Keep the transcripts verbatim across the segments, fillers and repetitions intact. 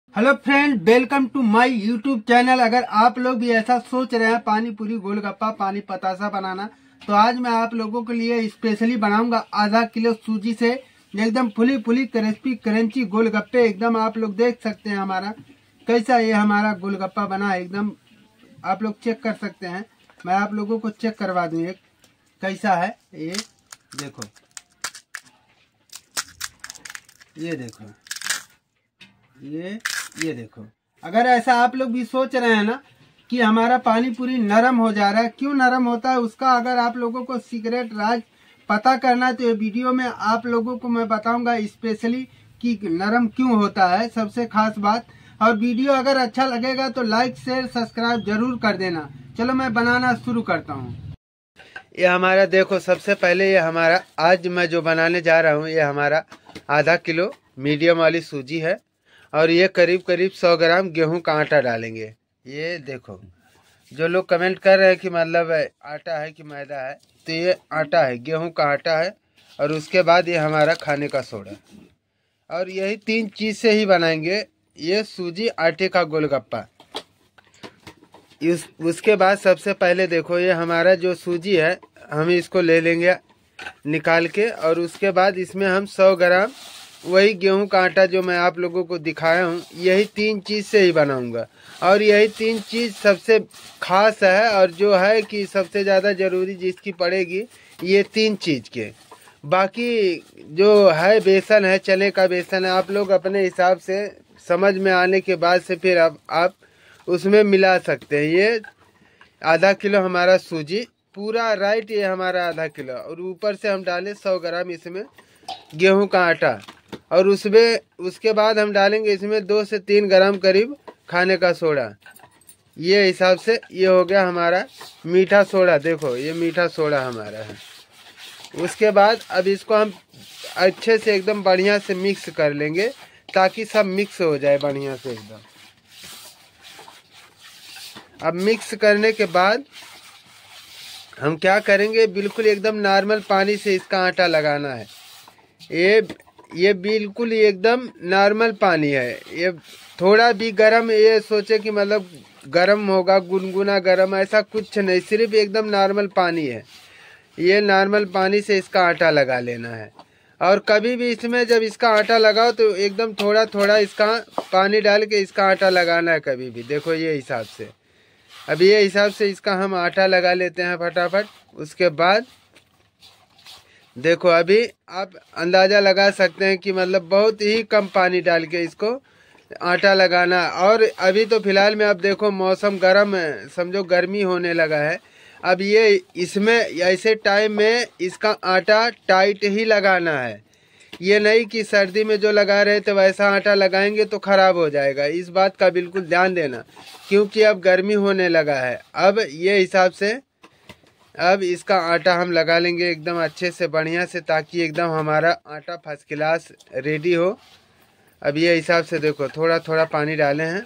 Hello friend, welcome to my YouTube channel. अगर आप लोग भी ऐसा सोच रहे हैं पानी पूरी, गोलगप्पा, पानी पतासा बनाना, तो आज मैं आप लोगों के लिए स्पेशली बनाऊंगा आधा किलो सूजी से एकदम फुली फुली क्रिस्पी क्रंची गोलगप्पे। एकदम आप लोग देख सकते हैं हमारा कैसा ये हमारा गोलगप्पा बना है। एकदम आप लोग चेक कर सकते हैं। मैं आप लोगों को चेक करवा दूं एक कैसा है। ये देखो, ये देखो, ये ये देखो। अगर ऐसा आप लोग भी सोच रहे हैं ना कि हमारा पानी पूरी नरम हो जा रहा है, क्यों नरम होता है उसका अगर आप लोगों को सीक्रेट राज पता करना है तो ये वीडियो में आप लोगों को मैं बताऊंगा स्पेशली कि नरम क्यों होता है, सबसे खास बात। और वीडियो अगर अच्छा लगेगा तो लाइक शेयर सब्सक्राइब जरूर कर देना। चलो मैं बनाना शुरू करता हूँ। ये हमारा देखो, सबसे पहले ये हमारा आज मैं जो बनाने जा रहा हूँ ये हमारा आधा किलो मीडियम वाली सूजी है और ये करीब करीब सौ ग्राम गेहूं का आटा डालेंगे। ये देखो, जो लोग कमेंट कर रहे हैं कि मतलब आटा है कि मैदा है, तो ये आटा है, गेहूं का आटा है। और उसके बाद ये हमारा खाने का सोडा, और यही तीन चीज़ से ही बनाएंगे ये सूजी आटे का गोलगप्पा। इस उसके बाद सबसे पहले देखो, ये हमारा जो सूजी है हम इसको ले लेंगे निकाल के, और उसके बाद इसमें हम सौ ग्राम वही गेहूं का आटा जो मैं आप लोगों को दिखाया हूँ, यही तीन चीज़ से ही बनाऊंगा। और यही तीन चीज़ सबसे खास है और जो है कि सबसे ज़्यादा ज़रूरी जिसकी पड़ेगी ये तीन चीज़ के। बाकी जो है बेसन है, चने का बेसन है, आप लोग अपने हिसाब से समझ में आने के बाद से फिर आप, आप उसमें मिला सकते हैं। ये आधा किलो हमारा सूजी पूरा राइट, ये हमारा आधा किलो, और ऊपर से हम डालें सौ ग्राम इसमें गेहूं का आटा, और उसमें उसके बाद हम डालेंगे इसमें दो से तीन ग्राम करीब खाने का सोडा। ये हिसाब से ये हो गया हमारा मीठा सोडा। देखो ये मीठा सोडा हमारा है। उसके बाद अब इसको हम अच्छे से एकदम बढ़िया से मिक्स कर लेंगे ताकि सब मिक्स हो जाए बढ़िया से एकदम। अब मिक्स करने के बाद हम क्या करेंगे, बिल्कुल एकदम नॉर्मल पानी से इसका आटा लगाना है। ये ये बिल्कुल एकदम नॉर्मल पानी है, ये थोड़ा भी गरम ये सोचे कि मतलब गरम होगा, गुनगुना गरम, ऐसा कुछ नहीं, सिर्फ एकदम नॉर्मल पानी है। ये नॉर्मल पानी से इसका आटा लगा लेना है। और कभी भी इसमें जब इसका आटा लगाओ तो एकदम थोड़ा थोड़ा इसका पानी डाल के इसका आटा लगाना है कभी भी। देखो ये हिसाब से, अब ये हिसाब से इसका हम आटा लगा लेते हैं फटाफट। उसके बाद देखो, अभी आप अंदाज़ा लगा सकते हैं कि मतलब बहुत ही कम पानी डाल के इसको आटा लगाना। और अभी तो फिलहाल में अब देखो मौसम गर्म है, समझो गर्मी होने लगा है। अब ये इसमें ऐसे टाइम में इसका आटा टाइट ही लगाना है। ये नहीं कि सर्दी में जो लगा रहे थे वैसा आटा लगाएंगे तो ख़राब हो जाएगा। इस बात का बिल्कुल ध्यान देना, क्योंकि अब गर्मी होने लगा है। अब ये हिसाब से अब इसका आटा हम लगा लेंगे एकदम अच्छे से बढ़िया से, ताकि एकदम हमारा आटा फर्स्ट क्लास रेडी हो। अब ये हिसाब से देखो, थोड़ा थोड़ा पानी डाले हैं।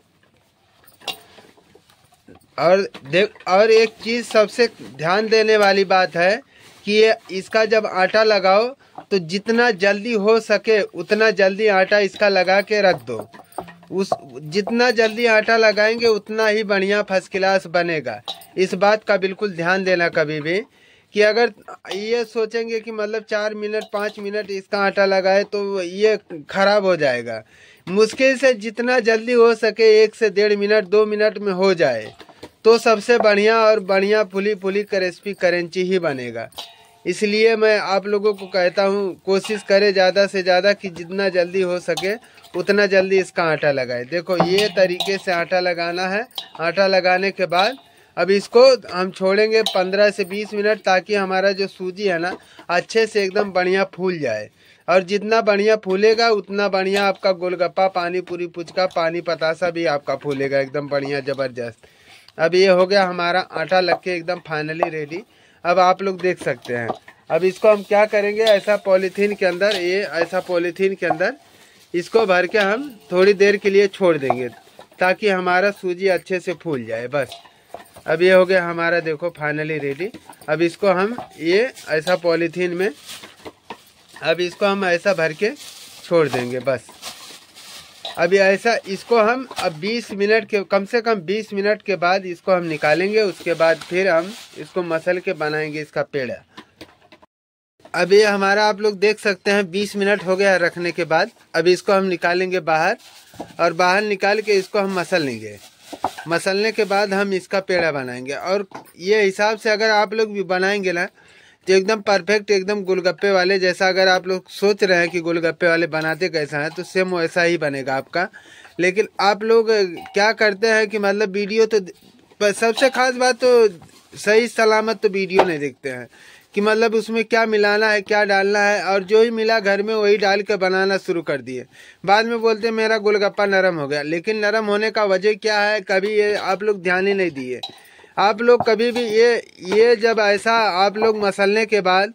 और देख, और एक चीज़ सबसे ध्यान देने वाली बात है कि ये इसका जब आटा लगाओ तो जितना जल्दी हो सके उतना जल्दी आटा इसका लगा के रख दो। उस जितना जल्दी आटा लगाएंगे उतना ही बढ़िया फर्स्ट क्लास बनेगा। इस बात का बिल्कुल ध्यान देना कभी भी, कि अगर ये सोचेंगे कि मतलब चार मिनट पाँच मिनट इसका आटा लगाए तो ये ख़राब हो जाएगा। मुश्किल से जितना जल्दी हो सके एक से डेढ़ मिनट दो मिनट में हो जाए तो सबसे बढ़िया और बढ़िया फुली फुली क्रिस्पी क्रंची ही बनेगा। इसलिए मैं आप लोगों को कहता हूँ, कोशिश करें ज़्यादा से ज़्यादा कि जितना जल्दी हो सके उतना जल्दी इसका आटा लगाए। देखो ये तरीके से आटा लगाना है। आटा लगाने के बाद अब इसको हम छोड़ेंगे पंद्रह से बीस मिनट, ताकि हमारा जो सूजी है ना अच्छे से एकदम बढ़िया फूल जाए। और जितना बढ़िया फूलेगा उतना बढ़िया आपका गोलगप्पा, पानी पूरी, पुचका, पानी पतासा भी आपका फूलेगा एकदम बढ़िया ज़बरदस्त। अब ये हो गया हमारा आटा लग के एकदम फाइनली रेडी। अब आप लोग देख सकते हैं। अब इसको हम क्या करेंगे, ऐसा पॉलीथीन के अंदर, ये ऐसा पॉलीथीन के अंदर इसको भर के हम थोड़ी देर के लिए छोड़ देंगे ताकि हमारा सूजी अच्छे से फूल जाए। बस अब ये हो गया हमारा, देखो फाइनली रेडी। अब इसको हम ये ऐसा पॉलीथीन में, अब इसको हम ऐसा भर के छोड़ देंगे बस। अभी ऐसा इसको हम अब बीस मिनट के कम से कम बीस मिनट के बाद इसको हम निकालेंगे। उसके बाद फिर हम इसको मसल के बनाएंगे इसका पेड़ा। अब ये हमारा आप लोग देख सकते हैं बीस मिनट हो गया रखने के बाद। अभी इसको हम निकालेंगे बाहर और बाहर निकाल के इसको हम मसल लेंगे। मसलने के बाद हम इसका पेड़ा बनाएंगे। और ये हिसाब से अगर आप लोग भी बनाएंगे ना तो एकदम परफेक्ट, एकदम गोलगप्पे वाले जैसा। अगर आप लोग सोच रहे हैं कि गोलगप्पे वाले बनाते कैसा है तो सेम वैसा ही बनेगा आपका। लेकिन आप लोग क्या करते हैं कि मतलब वीडियो तो सबसे खास बात तो सही सलामत तो वीडियो नहीं देखते हैं कि मतलब उसमें क्या मिलाना है क्या डालना है, और जो ही मिला घर में वही डाल के बनाना शुरू कर दिए। बाद में बोलते मेरा गोलगप्पा नरम हो गया। लेकिन नरम होने का वजह क्या है कभी ये आप लोग ध्यान ही नहीं दिए। आप लोग कभी भी ये ये जब ऐसा आप लोग मसलने के बाद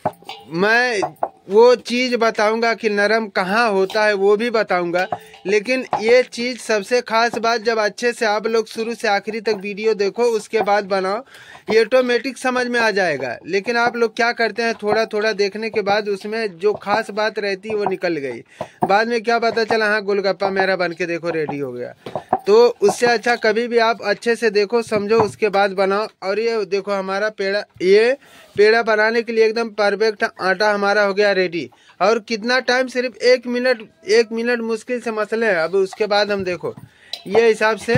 मैं वो चीज़ बताऊंगा कि नरम कहाँ होता है वो भी बताऊंगा। लेकिन ये चीज़ सबसे खास बात जब अच्छे से आप लोग शुरू से आखिरी तक वीडियो देखो उसके बाद बनाओ, ये ऑटोमेटिक समझ में आ जाएगा। लेकिन आप लोग क्या करते हैं थोड़ा थोड़ा देखने के बाद उसमें जो खास बात रहती है वो निकल गई। बाद में क्या पता चला हाँ गोलगप्पा मेरा बन के देखो रेडी हो गया। तो उससे अच्छा कभी भी आप अच्छे से देखो समझो उसके बाद बनाओ। और ये देखो हमारा पेड़ा, ये पेड़ा बनाने के लिए एकदम परफेक्ट आटा हमारा हो गया रेडी। और कितना टाइम, सिर्फ एक मिनट एक मिनट मुश्किल से मसले हैं। अब उसके बाद हम देखो ये हिसाब से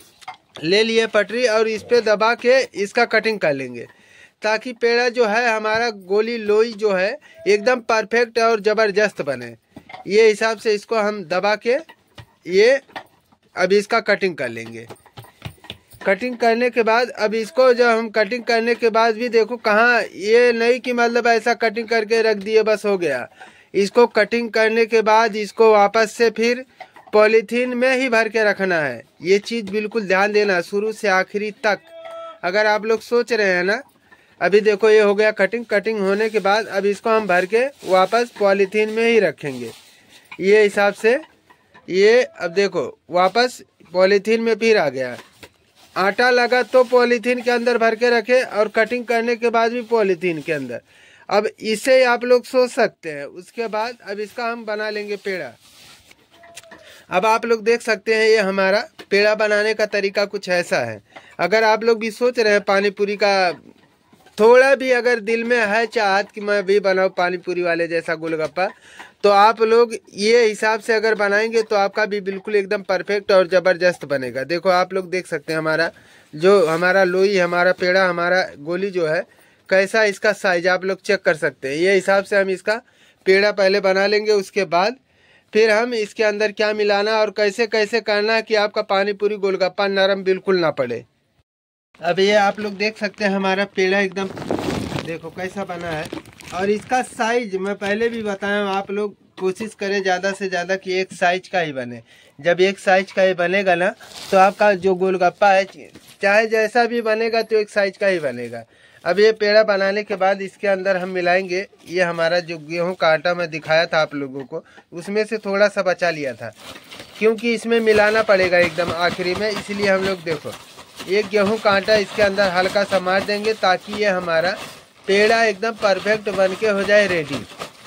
ले लिए पटरी और इस पे दबा के इसका कटिंग कर लेंगे ताकि पेड़ा जो है हमारा गोली लोई जो है एकदम परफेक्ट और ज़बरदस्त बने। ये हिसाब से इसको हम दबा के ये अब इसका कटिंग कर लेंगे। कटिंग करने के बाद अब इसको जब हम कटिंग करने के बाद भी देखो कहाँ, ये नहीं कि मतलब ऐसा कटिंग करके रख दिए बस हो गया। इसको कटिंग करने के बाद इसको वापस से फिर पॉलीथीन में ही भर के रखना है। ये चीज़ बिल्कुल ध्यान देना शुरू से आखिरी तक। अगर आप लोग सोच रहे हैं ना, अभी देखो ये हो गया कटिंग। कटिंग होने के बाद अब इसको हम भर के वापस पॉलीथीन में ही रखेंगे। ये हिसाब से ये अब देखो वापस पॉलीथीन में फिर आ गया। आटा लगा तो पॉलीथीन के अंदर भर के रखे और कटिंग करने के बाद भी पॉलीथीन के अंदर। अब इसे आप लोग सोच सकते हैं। उसके बाद अब इसका हम बना लेंगे पेड़ा। अब आप लोग देख सकते हैं ये हमारा पेड़ा बनाने का तरीका कुछ ऐसा है। अगर आप लोग भी सोच रहे हैं पानी पूरी का, थोड़ा भी अगर दिल में है चाहत कि मैं भी बनाऊँ पानी पूरी वाले जैसा गोलगप्पा, तो आप लोग ये हिसाब से अगर बनाएंगे तो आपका भी बिल्कुल एकदम परफेक्ट और ज़बरदस्त बनेगा। देखो आप लोग देख सकते हैं हमारा जो हमारा लोई, हमारा पेड़ा, हमारा गोली जो है कैसा, इसका साइज आप लोग चेक कर सकते हैं। ये हिसाब से हम इसका पेड़ा पहले बना लेंगे। उसके बाद फिर हम इसके अंदर क्या मिलाना और कैसे कैसे करना है कि आपका पानी पूरी गोलगप्पा नरम बिल्कुल ना पड़े। अब ये आप लोग देख सकते हैं हमारा पेड़ा एकदम देखो कैसा बना है। और इसका साइज मैं पहले भी बताया हूँ, आप लोग कोशिश करें ज़्यादा से ज़्यादा कि एक साइज का ही बने। जब एक साइज का ही बनेगा ना तो आपका जो गोलगप्पा है चाहे जैसा भी बनेगा तो एक साइज का ही बनेगा। अब ये पेड़ा बनाने के बाद इसके अंदर हम मिलाएंगे ये हमारा जो गेहूं का आटा मैं दिखाया था आप लोगों को, उसमें से थोड़ा सा बचा लिया था क्योंकि इसमें मिलाना पड़ेगा एकदम आखिरी में। इसलिए हम लोग देखो ये गेहूं का आटा इसके अंदर हल्का सा मार देंगे ताकि ये हमारा पेड़ा एकदम परफेक्ट बन के हो जाए रेडी।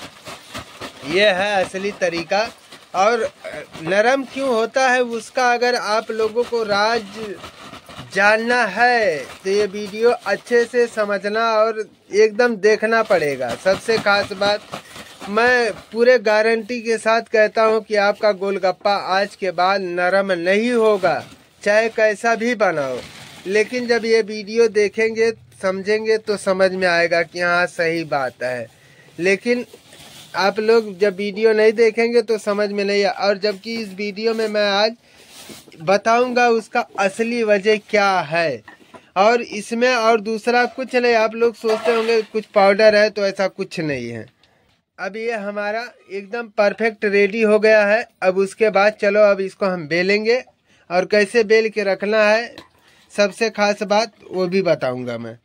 ये है असली तरीका। और नरम क्यों होता है उसका अगर आप लोगों को राज जानना है तो ये वीडियो अच्छे से समझना और एकदम देखना पड़ेगा। सबसे खास बात मैं पूरे गारंटी के साथ कहता हूँ कि आपका गोलगप्पा आज के बाद नरम नहीं होगा चाहे कैसा भी बनाओ। लेकिन जब ये वीडियो देखेंगे समझेंगे तो समझ में आएगा कि हाँ सही बात है। लेकिन आप लोग जब वीडियो नहीं देखेंगे तो समझ में नहीं। और जबकि इस वीडियो में मैं आज बताऊंगा उसका असली वजह क्या है। और इसमें और दूसरा कुछ नहीं। आप लोग सोचते होंगे कुछ पाउडर है, तो ऐसा कुछ नहीं है। अब ये हमारा एकदम परफेक्ट रेडी हो गया है। अब उसके बाद चलो अब इसको हम बेलेंगे और कैसे बेल के रखना है सबसे खास बात वो भी बताऊंगा मैं।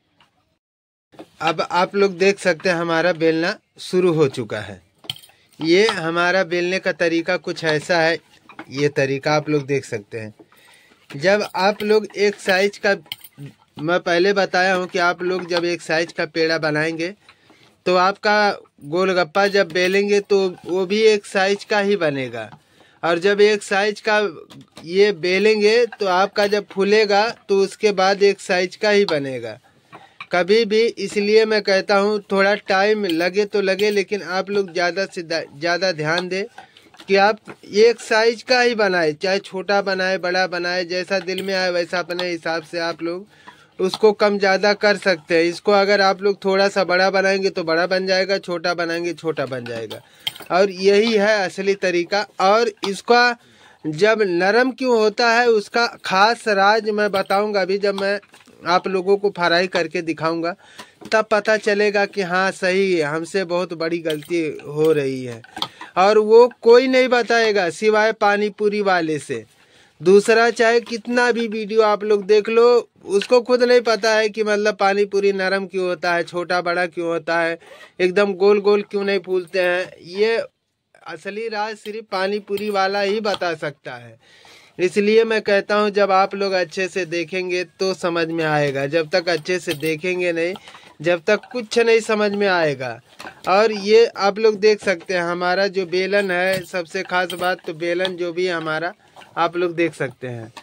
अब आप लोग देख सकते हैं हमारा बेलना शुरू हो चुका है। ये हमारा बेलने का तरीका कुछ ऐसा है। ये तरीका आप लोग देख सकते हैं। जब आप लोग एक साइज का, मैं पहले बताया हूँ कि आप लोग जब एक साइज का पेड़ा बनाएंगे तो आपका गोलगप्पा जब बेलेंगे तो वो भी एक साइज का ही बनेगा। और जब एक साइज का ये बेलेंगे तो आपका जब फूलेगा तो उसके बाद एक साइज का ही बनेगा कभी भी। इसलिए मैं कहता हूँ थोड़ा टाइम लगे तो लगे, लेकिन आप लोग ज़्यादा से ज़्यादा ध्यान दें कि आप एक साइज का ही बनाए, चाहे छोटा बनाए बड़ा बनाए, जैसा दिल में आए वैसा अपने हिसाब से आप लोग उसको कम ज़्यादा कर सकते हैं। इसको अगर आप लोग थोड़ा सा बड़ा बनाएंगे तो बड़ा बन जाएगा, छोटा बनाएंगे छोटा बन जाएगा। और यही है असली तरीका। और इसका जब नरम क्यों होता है उसका खास राज मैं बताऊंगा अभी, जब मैं आप लोगों को फ्राई करके दिखाऊंगा तब पता चलेगा कि हाँ सही है, हमसे बहुत बड़ी गलती हो रही है। और वो कोई नहीं बताएगा सिवाय पानी पूरी वाले से। दूसरा चाहे कितना भी वीडियो आप लोग देख लो, उसको खुद नहीं पता है कि मतलब पानी पूरी नरम क्यों होता है, छोटा बड़ा क्यों होता है, एकदम गोल गोल क्यों नहीं फूलते हैं। ये असली राज सिर्फ पानी पूरी वाला ही बता सकता है। इसलिए मैं कहता हूँ जब आप लोग अच्छे से देखेंगे तो समझ में आएगा, जब तक अच्छे से देखेंगे नहीं जब तक कुछ नहीं समझ में आएगा। और ये आप लोग देख सकते हैं हमारा जो बेलन है, सबसे खास बात तो बेलन जो भी हमारा आप लोग देख सकते हैं,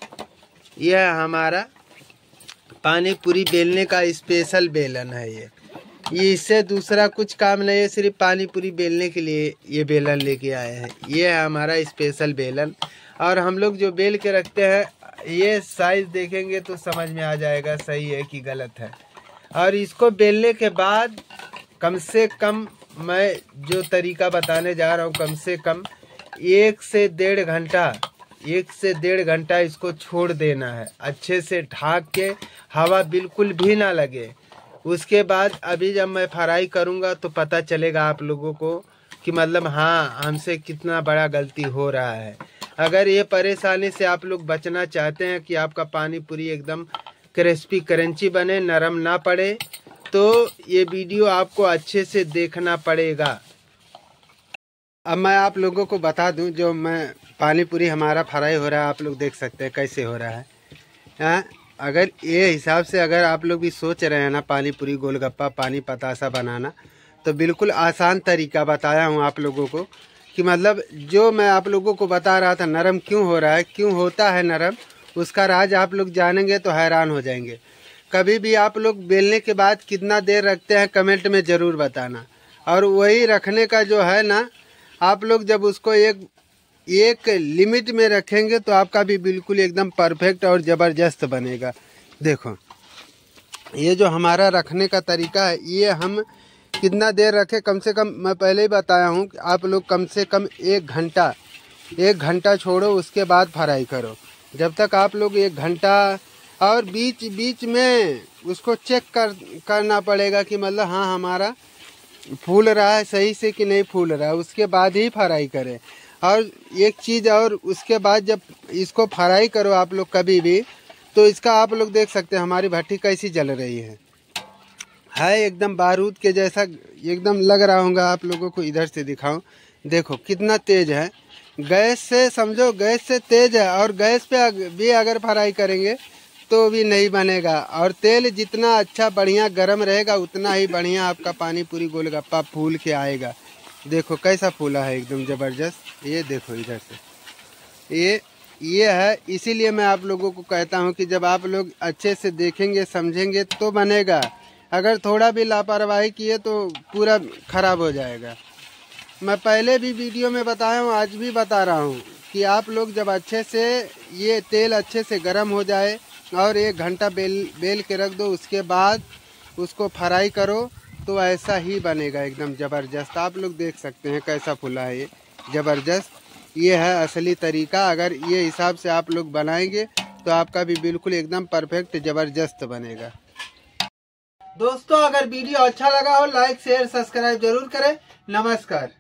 यह हमारा पानी पूरी बेलने का स्पेशल बेलन है। ये ये इससे दूसरा कुछ काम नहीं है, सिर्फ पानी पूरी बेलने के लिए ये बेलन लेके आए हैं। ये है हमारा स्पेशल बेलन। और हम लोग जो बेल के रखते हैं, ये साइज देखेंगे तो समझ में आ जाएगा सही है कि गलत है। और इसको बेलने के बाद कम से कम मैं जो तरीका बताने जा रहा हूँ, कम से कम एक से डेढ़ घंटा एक से डेढ़ घंटा इसको छोड़ देना है, अच्छे से ढक के, हवा बिल्कुल भी ना लगे। उसके बाद अभी जब मैं फ्राई करूँगा तो पता चलेगा आप लोगों को कि मतलब हाँ हमसे कितना बड़ा गलती हो रहा है। अगर ये परेशानी से आप लोग बचना चाहते हैं कि आपका पानी पूरी एकदम क्रिस्पी क्रंची बने, नरम ना पड़े, तो ये वीडियो आपको अच्छे से देखना पड़ेगा। अब मैं आप लोगों को बता दूं, जो मैं पानी पूरी हमारा फ्राई हो रहा है, आप लोग देख सकते हैं कैसे हो रहा है। आ, अगर ये हिसाब से अगर आप लोग भी सोच रहे हैं ना पानी पूरी गोलगप्पा पानी पतासा बनाना, तो बिल्कुल आसान तरीका बताया हूँ आप लोगों को कि मतलब जो मैं आप लोगों को बता रहा था नरम क्यों हो रहा है, क्यों होता है नरम, उसका राज आप लोग जानेंगे तो हैरान हो जाएंगे। कभी भी आप लोग बेलने के बाद कितना देर रखते हैं कमेंट में ज़रूर बताना। और वही रखने का जो है ना, आप लोग जब उसको एक एक लिमिट में रखेंगे तो आपका भी बिल्कुल एकदम परफेक्ट और ज़बरदस्त बनेगा। देखो ये जो हमारा रखने का तरीका है, ये हम कितना देर रखें, कम से कम मैं पहले ही बताया हूँ कि आप लोग कम से कम एक घंटा एक घंटा छोड़ो, उसके बाद फ्राई करो। जब तक आप लोग एक घंटा, और बीच बीच में उसको चेक कर करना पड़ेगा कि मतलब हाँ हमारा फूल रहा है सही से कि नहीं फूल रहा है, उसके बाद ही फ्राई करें। और एक चीज़ और, उसके बाद जब इसको फ्राई करो आप लोग कभी भी, तो इसका आप लोग देख सकते हैं हमारी भट्टी कैसी जल रही है है एकदम बारूद के जैसा एकदम लग रहा होगा आप लोगों को। इधर से दिखाऊं, देखो कितना तेज़ है, गैस से समझो गैस से तेज़ है। और गैस पे भी अगर फ्राई करेंगे तो भी नहीं बनेगा। और तेल जितना अच्छा बढ़िया गरम रहेगा उतना ही बढ़िया आपका पानी पूरी गोलगप्पा फूल के आएगा। देखो कैसा फूला है एकदम ज़बरदस्त। ये देखो इधर से, ये ये है। इसीलिए मैं आप लोगों को कहता हूँ कि जब आप लोग अच्छे से देखेंगे समझेंगे तो बनेगा। अगर थोड़ा भी लापरवाही किए तो पूरा ख़राब हो जाएगा। मैं पहले भी वीडियो में बताया हूँ, आज भी बता रहा हूँ कि आप लोग जब अच्छे से ये तेल अच्छे से गर्म हो जाए और एक घंटा बेल बेल के रख दो, उसके बाद उसको फ्राई करो तो ऐसा ही बनेगा एकदम ज़बरदस्त। आप लोग देख सकते हैं कैसा फूला है ये ज़बरदस्त। ये है असली तरीका। अगर ये हिसाब से आप लोग बनाएंगे तो आपका भी बिल्कुल एकदम परफेक्ट ज़बरदस्त बनेगा। दोस्तों अगर वीडियो अच्छा लगा हो लाइक शेयर सब्सक्राइब जरूर करें। नमस्कार।